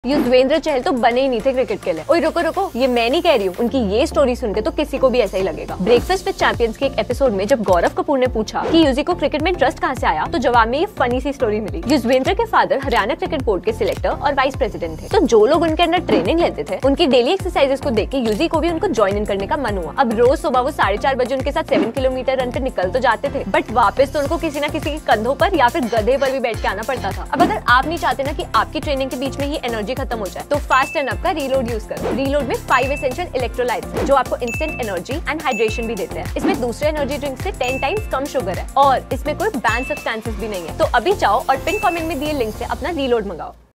युजवेंद्र चहल तो बने ही नहीं थे क्रिकेट के लिए। ओए रुको रुको, ये मैं नहीं कह रही हूँ, उनकी ये स्टोरी सुन के तो किसी को भी ऐसा ही लगेगा। ब्रेकफास्ट विद चैंपियंस के एक एपिसोड में जब गौरव कपूर ने पूछा कि युजी को क्रिकेट में इंटरेस्ट कहाँ से आया, तो जवाब में ये फनी सी स्टोरी मिली। युजवेंद्र के फादर हरियाणा क्रिकेट बोर्ड के सिलेक्टर और वाइस प्रेसिडेंट थे, तो जो लोग उनके अंदर ट्रेनिंग लेते थे उनकी डेली एक्सरसाइजेस को देख के युजी को भी उनको ज्वाइन इन करने का मन हुआ। अब रोज सुबह वो 4:30 बजे उनके साथ 7 किलोमीटर रन पे निकल तो जाते थे, बट वापस तो उनको किसी न किसी के कंधों पर या फिर गधे पर भी बैठ के आना पड़ता था। अब अगर आप नहीं चाहते ना कि आपकी ट्रेनिंग के बीच में ही एनर्जी खत्म हो जाए, तो फास्ट एंड अप का रीलोड यूज करो। रीलोड में 5 एसेंशियल इलेक्ट्रोलाइट्स हैं जो आपको इंस्टेंट एनर्जी एंड हाइड्रेशन भी देते हैं। इसमें दूसरे एनर्जी ड्रिंक से 10 टाइम्स कम शुगर है और इसमें कोई बैन सब्सटेंसेस भी नहीं है। तो अभी जाओ और पिन कमेंट में दिए लिंक से अपना रीलोड मंगाओ।